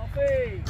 Alfie!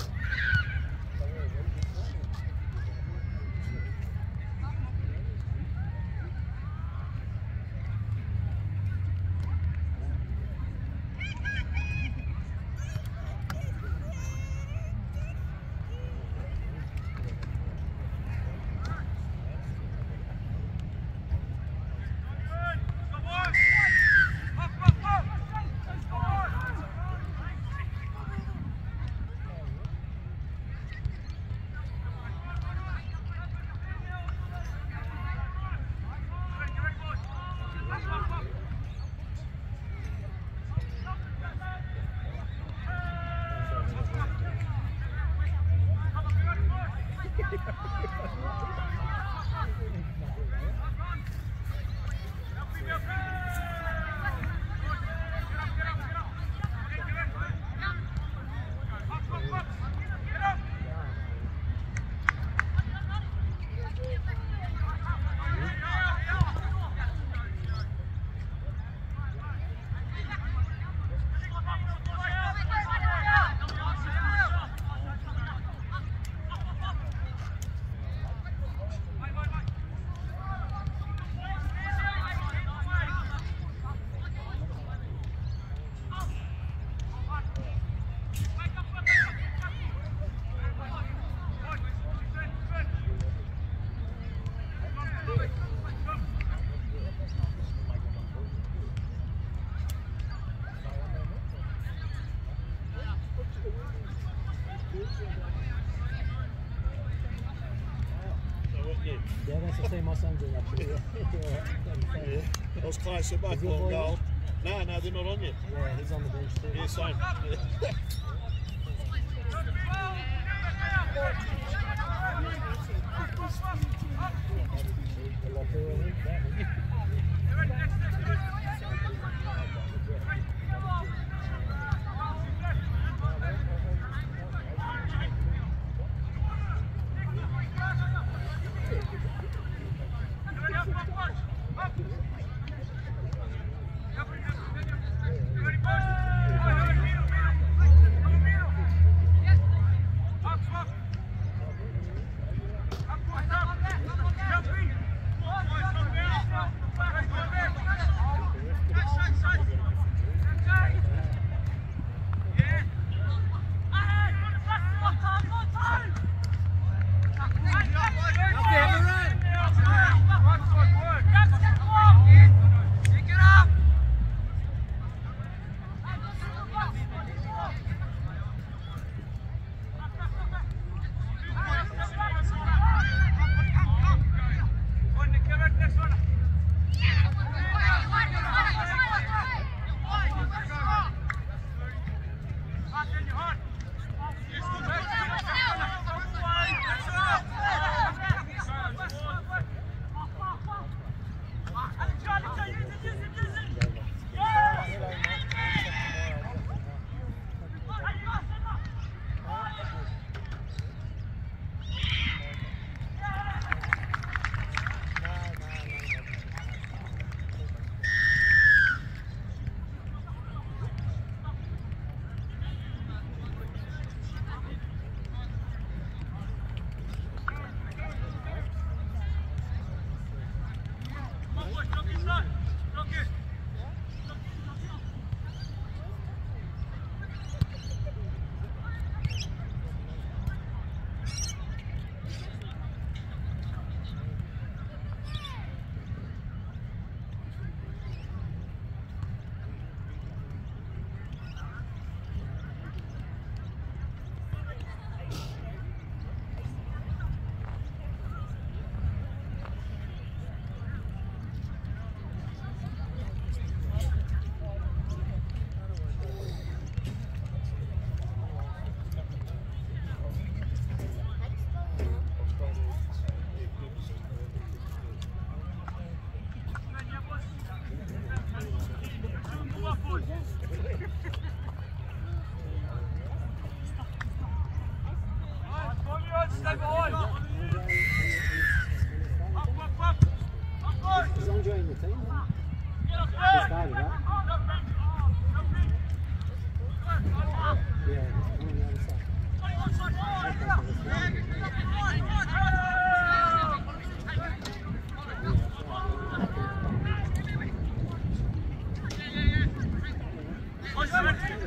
Yeah, that's the same my son's doing actually. I was close to both long goal. No, they're not on yet. Yeah, he's on the bench too. Yeah, same.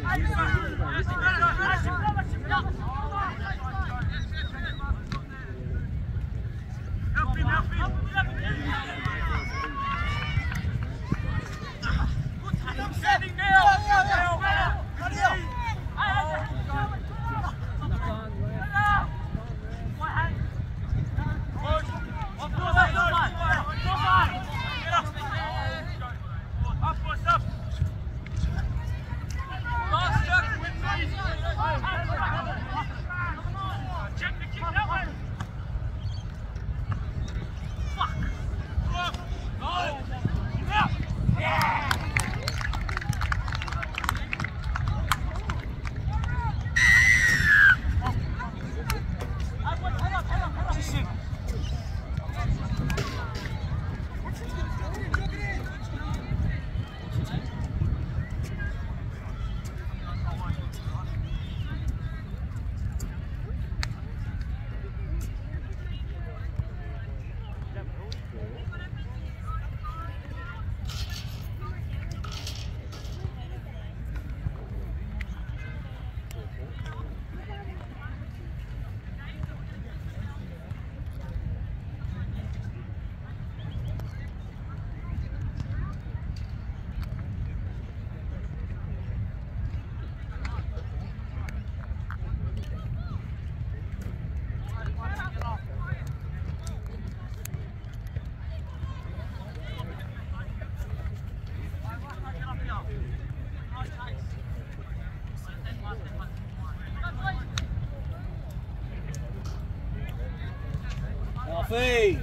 Alfie!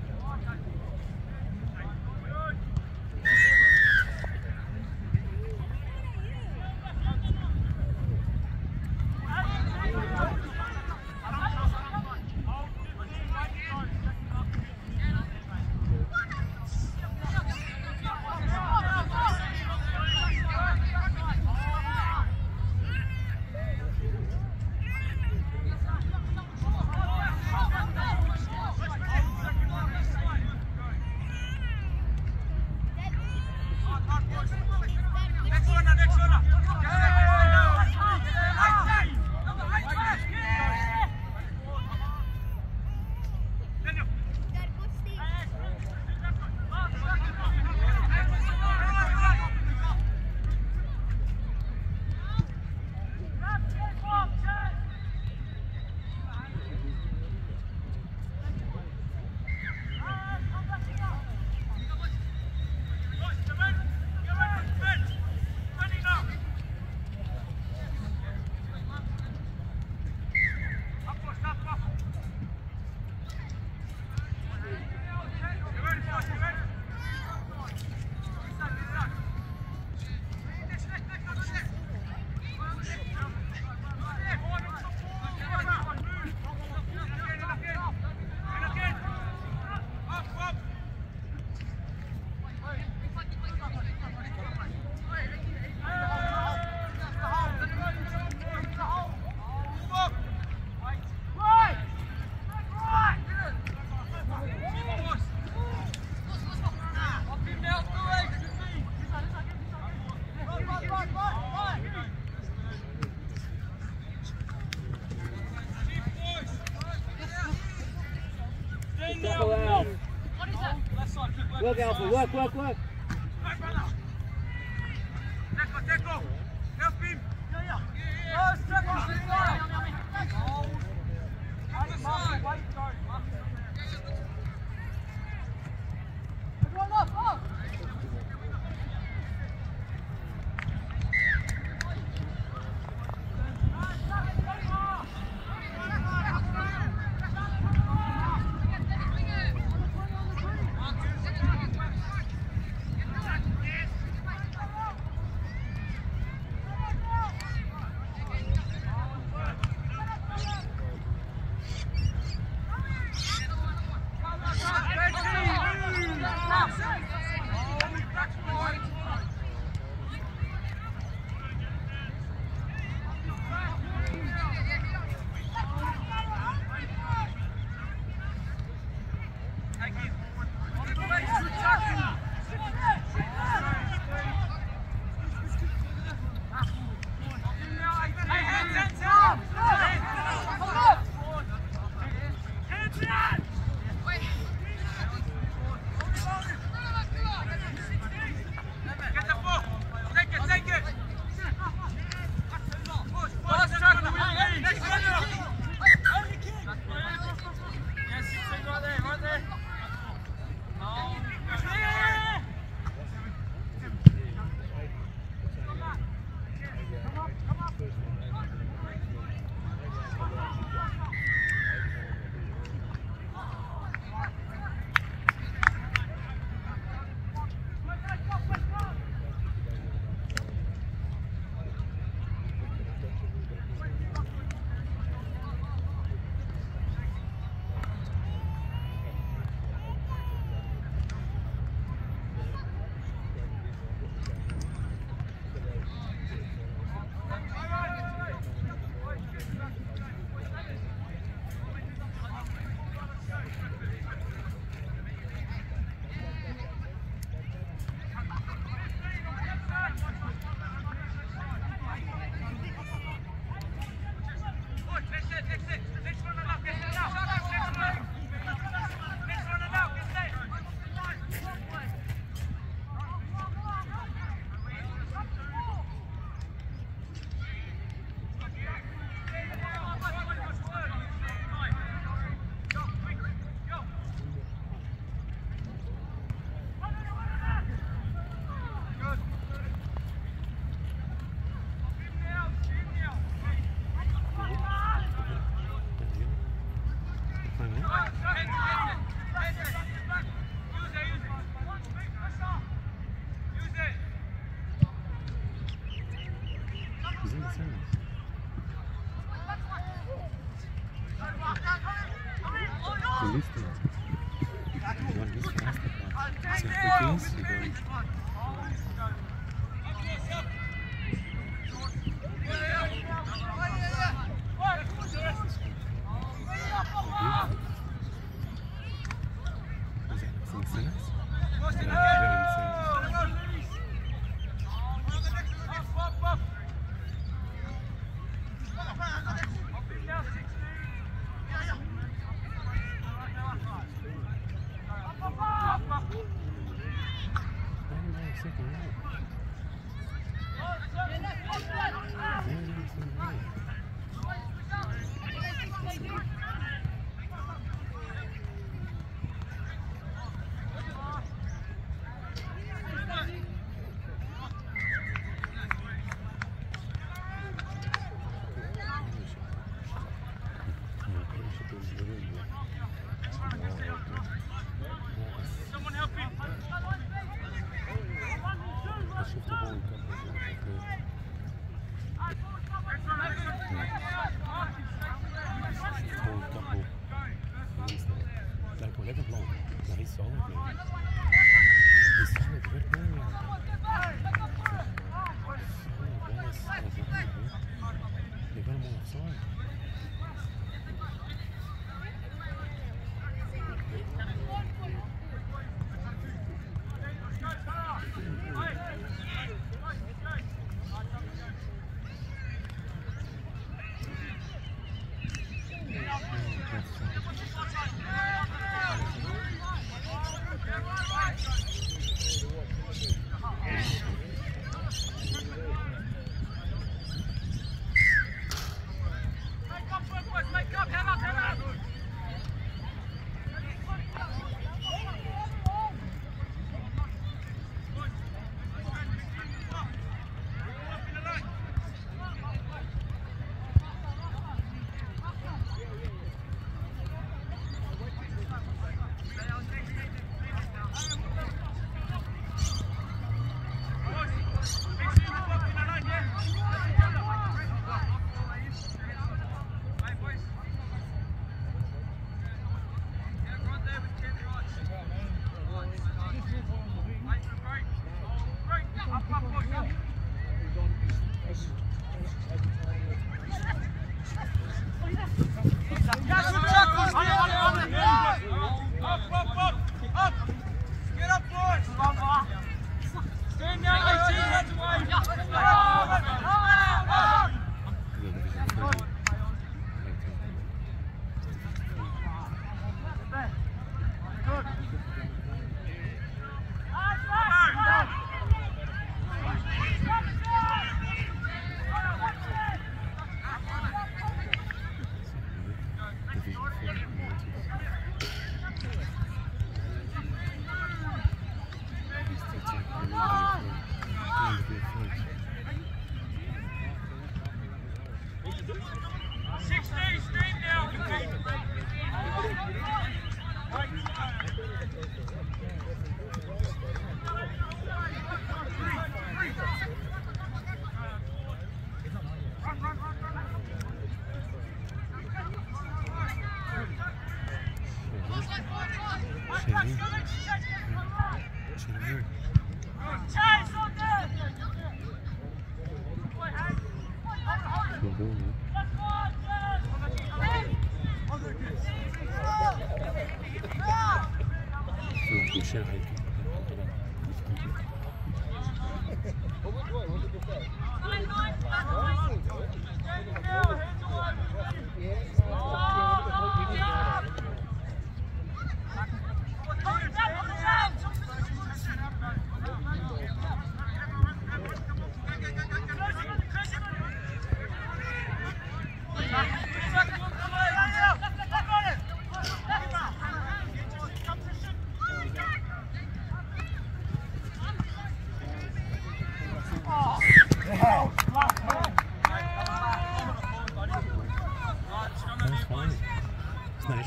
Work, Alpha, work, work, work.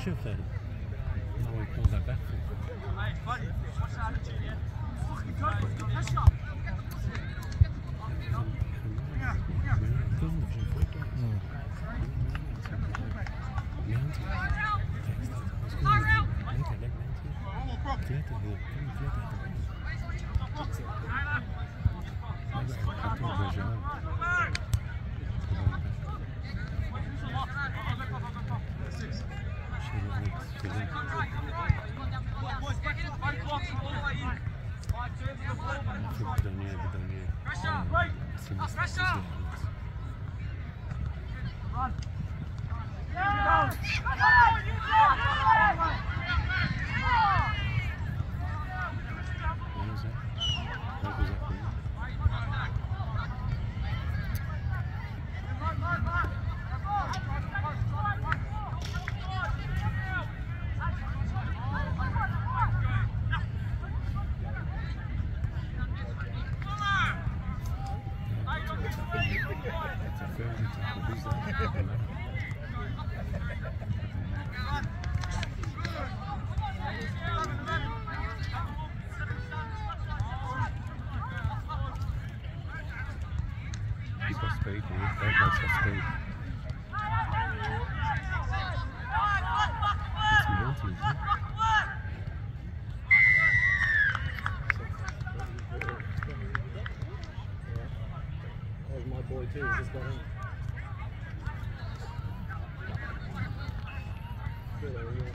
sure if that. No one pulled that back from. He's got speed, that guy's got speed. It's mountain, isn't it? That was my boy too, he just got in. Good area.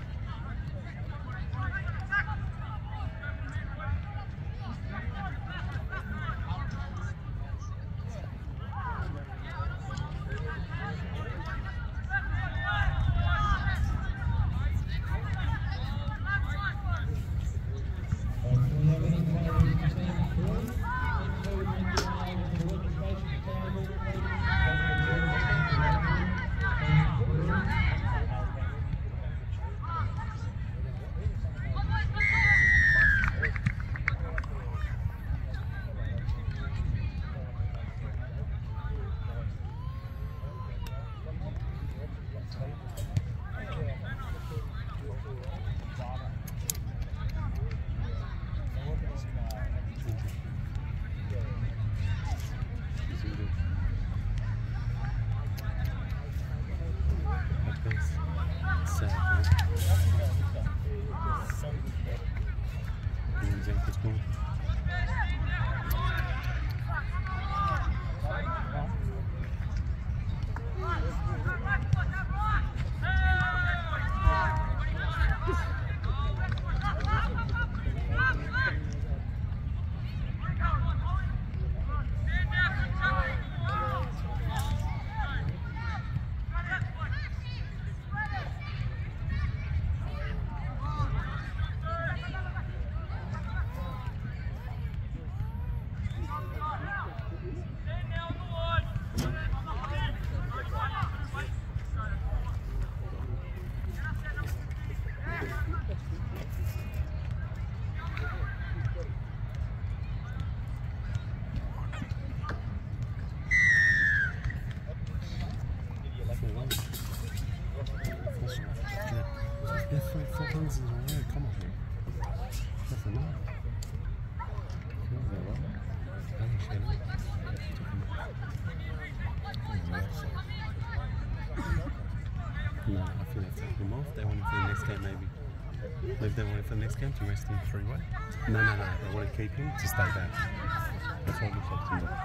No, I think they've taken him off. They want him for the next game, maybe. Maybe they want him for the next game to rest him 3-way. No. They want to keep him to stay back. That's what it looks like to me.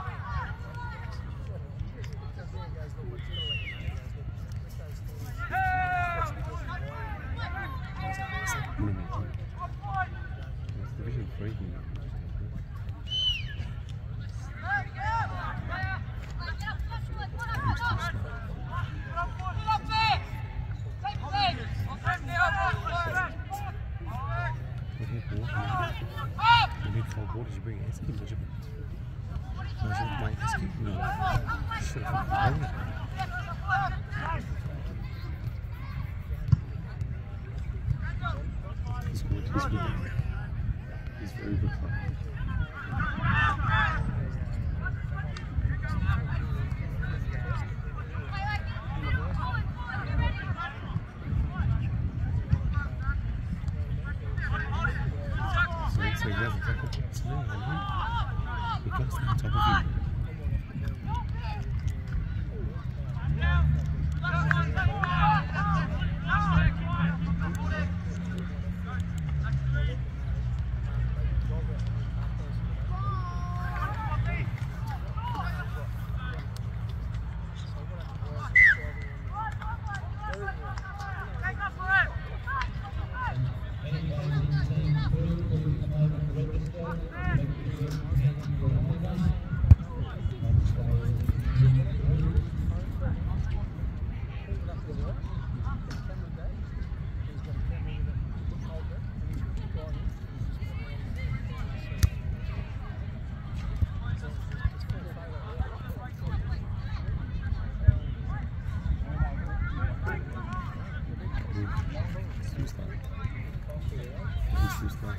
It's Division 3 here. What did you bring? Esky? Was it my Esky? No. Should have fucking it. He's good. He's very good player. slow. He's too slow.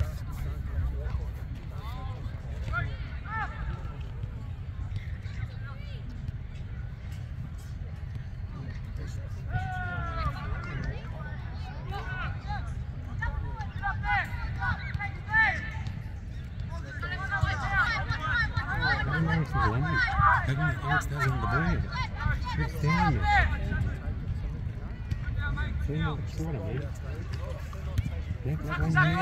How come Alex doesn't have the ball? What's down there? See, what's the matter, man? Yeah, like one minute.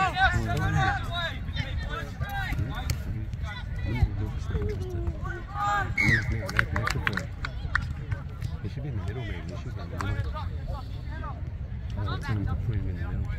He should be in the middle, man. He should be in the middle. Oh, it's time to put him in the middle.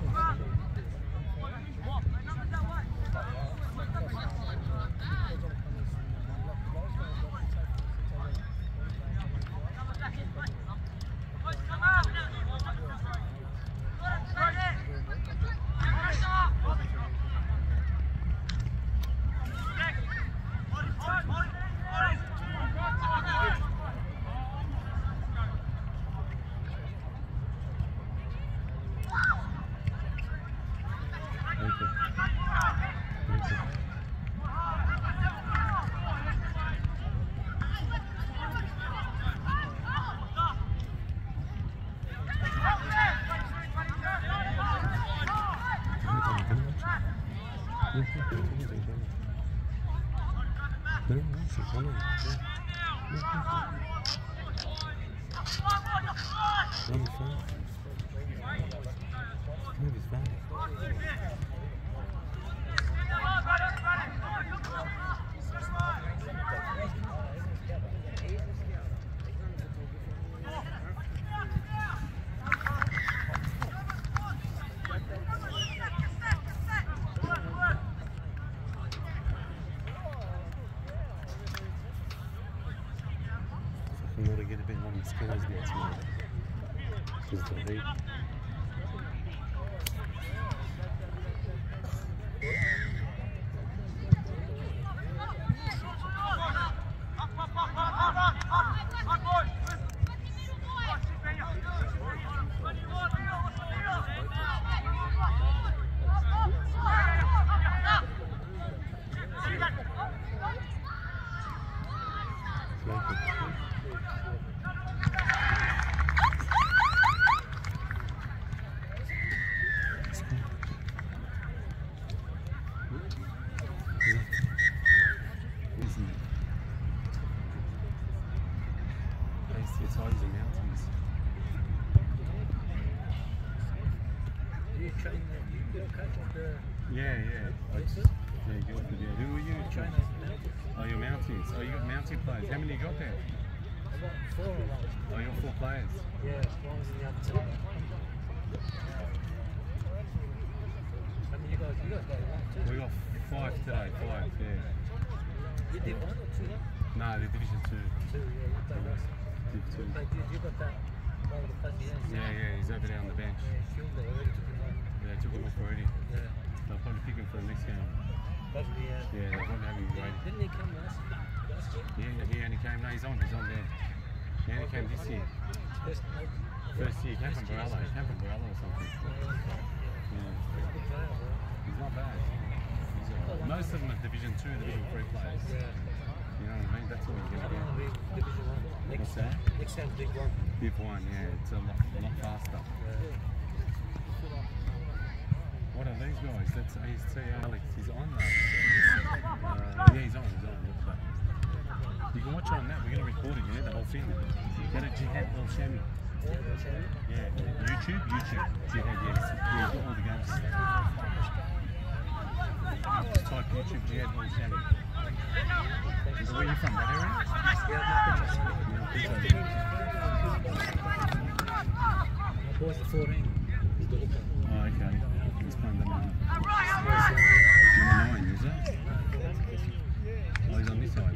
We ought to get a bit on the scales next month. Because the heat. It's always the mountains. You train you coach of the Yeah. Who are you? train Oh, you're mountains. Oh, you got mountain players. How many you got there? I've got 4 of those. Oh, you got 4 players. Yeah, one's in the other team. How many you guys got? 2? We got 5 today. 5, yeah. You did 1 or 2? No, the Division 2. 2, yeah, you played us. Div 2. You got that one with the fuzzy hands. Yeah, he's over there on the bench. Yeah, killed it already, took him on. Yeah, took him off already. Yeah. They'll probably pick him for the next game. Possibly, yeah. Yeah, they'll probably have him waiting. Didn't he come last year? Yeah, he only came. No, he's on there. He only came this year. First year, he came from Barella. He came from Barella or something. Yeah. He's not bad. Most of them are Division 2, Division 3 players. Yeah. You know what I mean? That's all you're going to get. Division 1. What's that? Next time, Big 1. Div 1, yeah. It's a lot faster. What are these guys? That's Alex. He's on that. Yeah, he's on. Look at that. You can watch it on that. We're going to record it, the whole thing. Go to Jihad El-Chami. Yeah, YouTube. Jihad, yes. Yeah, you've got all the games. Just type YouTube Jihad El-Chami. So where are you from? That area? My boys are 14. Oh, okay. He's playing the 9. Number 9, is it? Oh, he's on this side.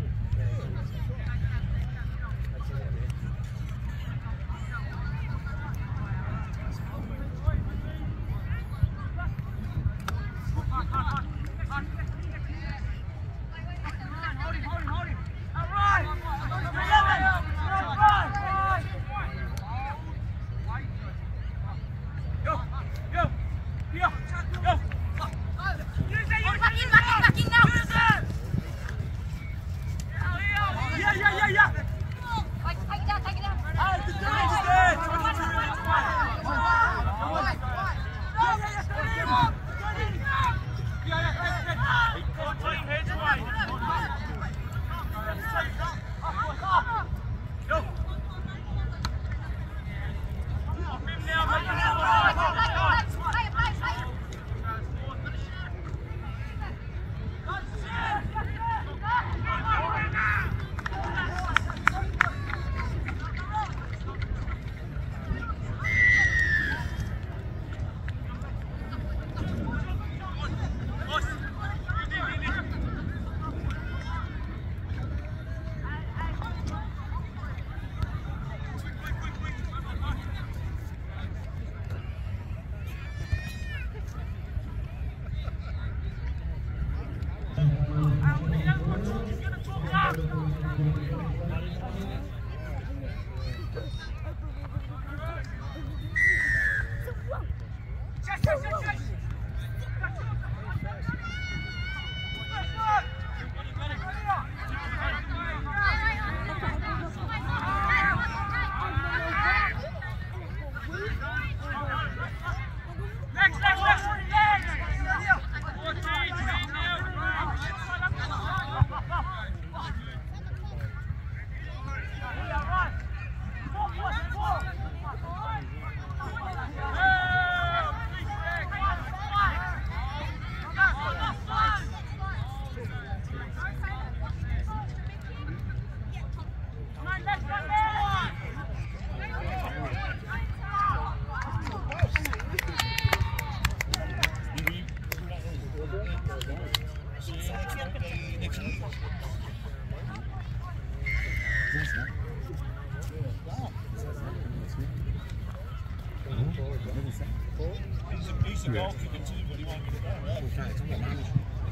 He's a goal kicker too, but he won't get it down, right? Okay, it's not managed.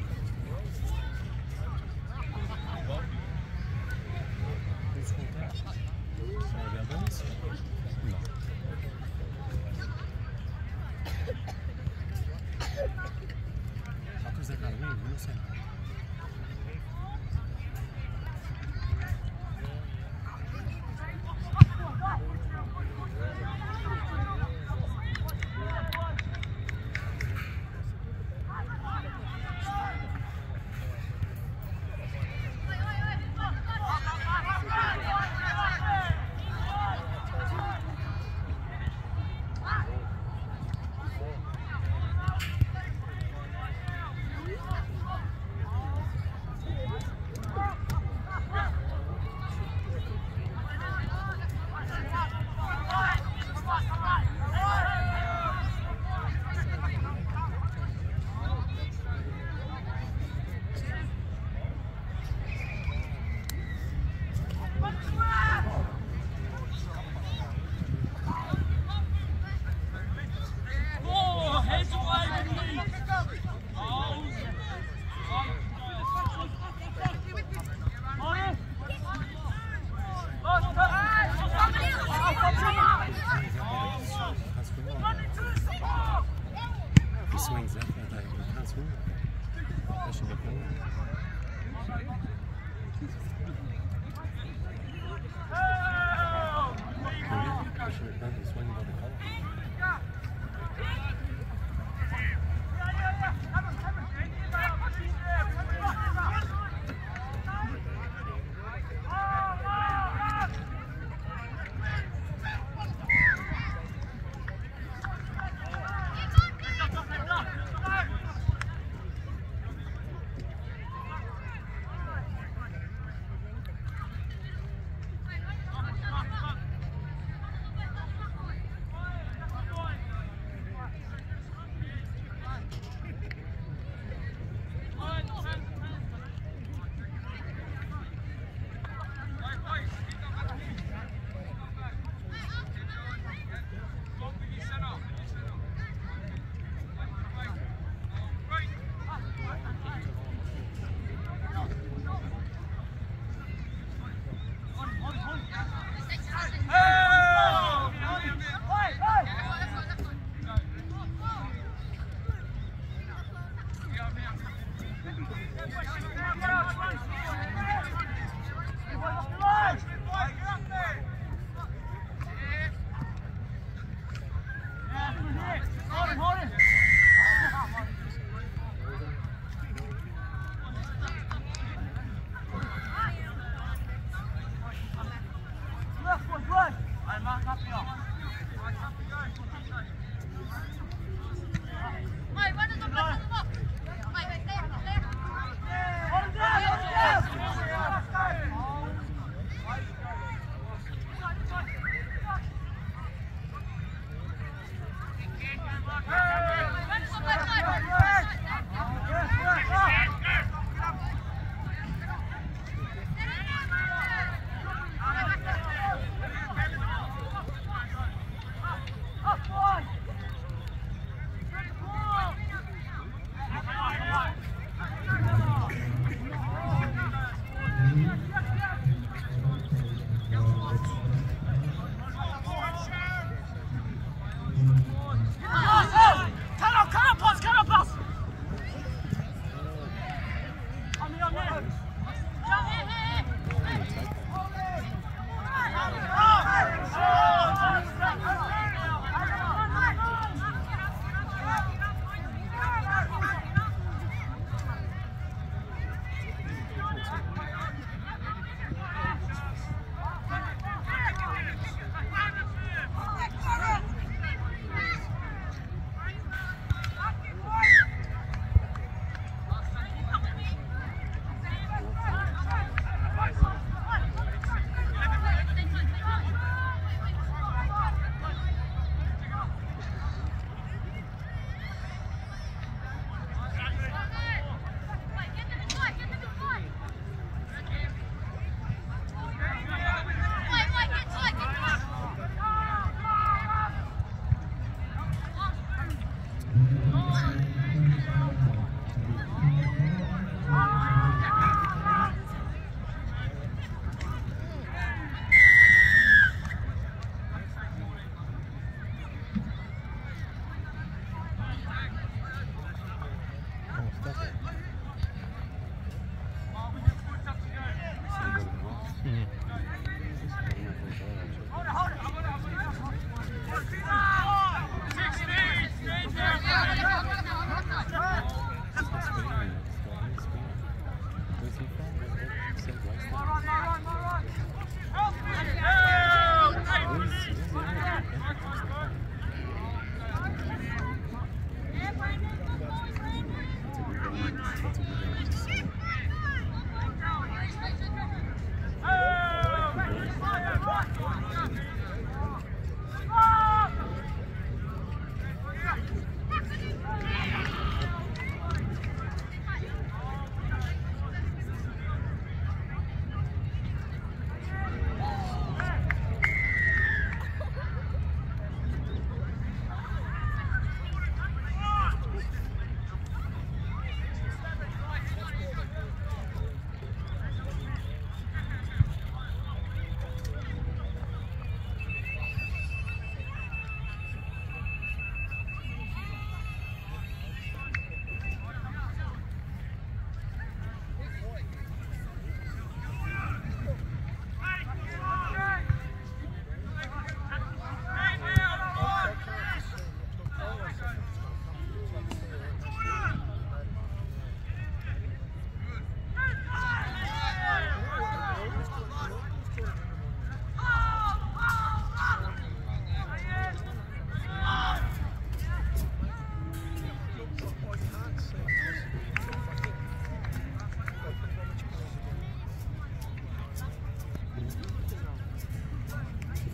Who's scored that? Sorry, the other ones? No. How comes they can't win? We're not saying that. He swings up and he can't swing. That should be cool. That should be cool. He's swinging by the collar.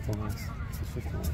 Five. It's the fifth one.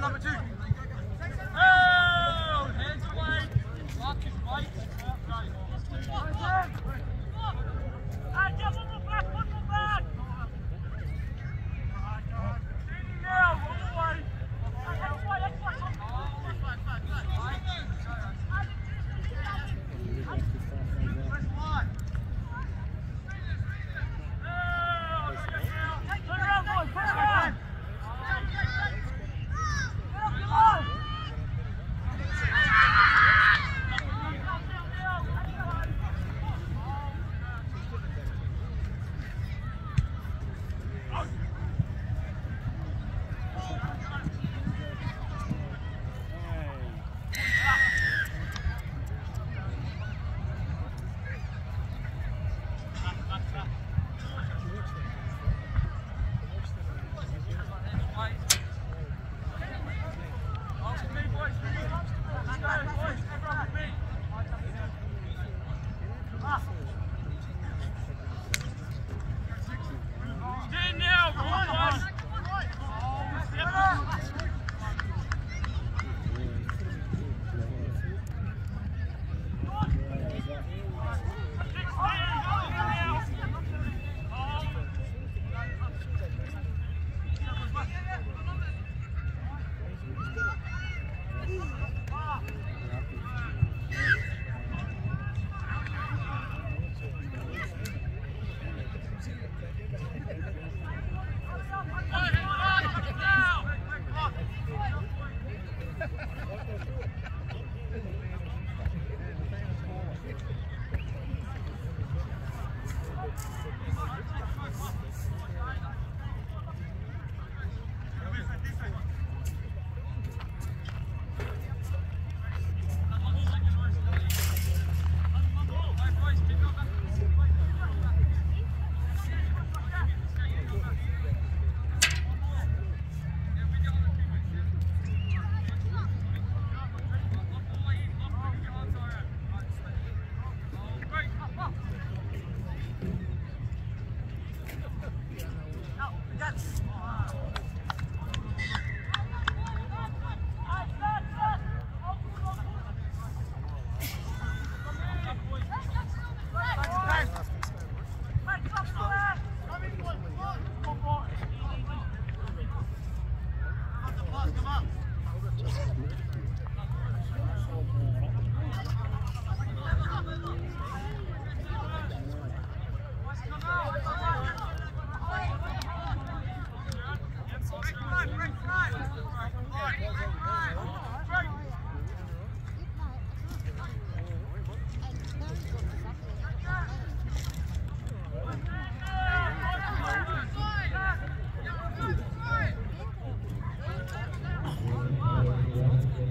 That's good.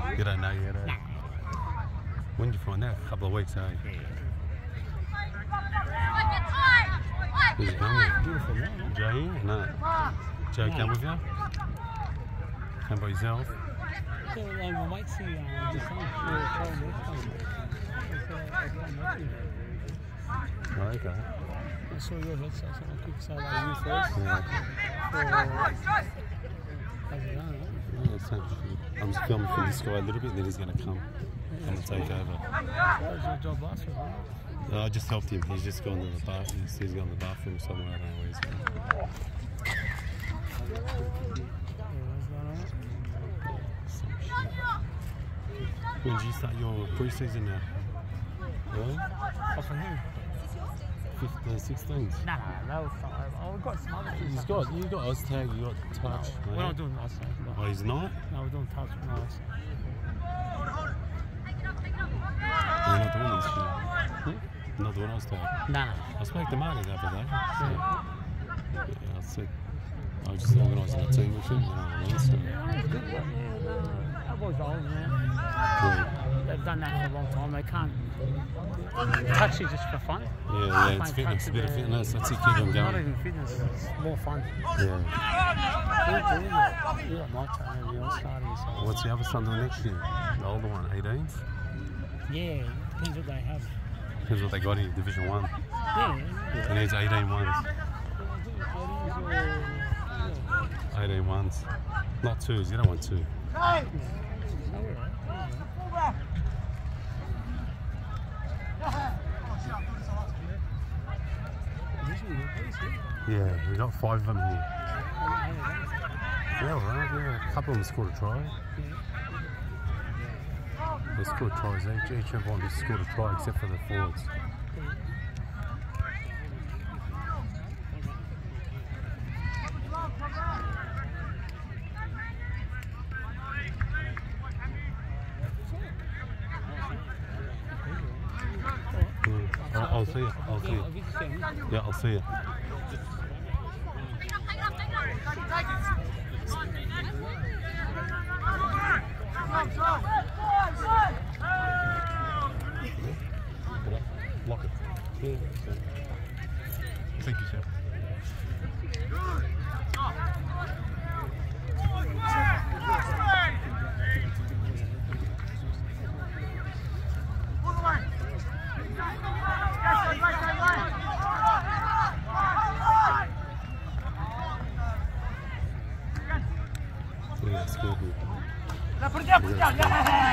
You don't know yet, eh? When did you find out? A couple of weeks, eh? Who's he come with? Beautiful, man. Joe here? No. Joe come with you? Come by yourself? So, my mates see just on. Oh, okay. I saw your head, so I said, I'll quick say like you first. Yeah. How's it going, right? Yeah, so I'm just filming for this guy a little bit, then he's going to come and take over. What was your job last week, right? I just helped him. He's just gone to the bathroom. He's gone to the bathroom somewhere. I don't know where he's going. When did you start your pre-season now? Yeah? Oh, for who? 16s. No, we've got some other things. You got Oztag, you got Touch. We're not doing us. Oh, he's not? No, we're doing touch. No, You're not doing this shit. Not doing Oztag. no. I spoke to Marty the other day. Yeah, I said, I was just organising a team with him, you know what I mean? So, That boy's old, man. yeah. They've done that for a long time. They can't touch it just for fun. Yeah, it's fitness, a bit of fitness. That's it, keep them Not going. even fitness, it's more fun. Yeah. You got my trainer, you're starting. So. What's the other son doing next year? The older one, 18s? Yeah, depends what they have. Depends what they got in Division 1. Yeah. He needs 18 ones. 18 ones. Not 2s, you don't want 2. Yeah, we got 5 of them here. Yeah, all right, yeah. A couple of them scored a try. They scored tries each. Each of them scored a try except for the forwards. I'll see you. I'll see you. Yeah, I'll see you. Lock it. Yeah. Thank you, sir. Yeah, it's good.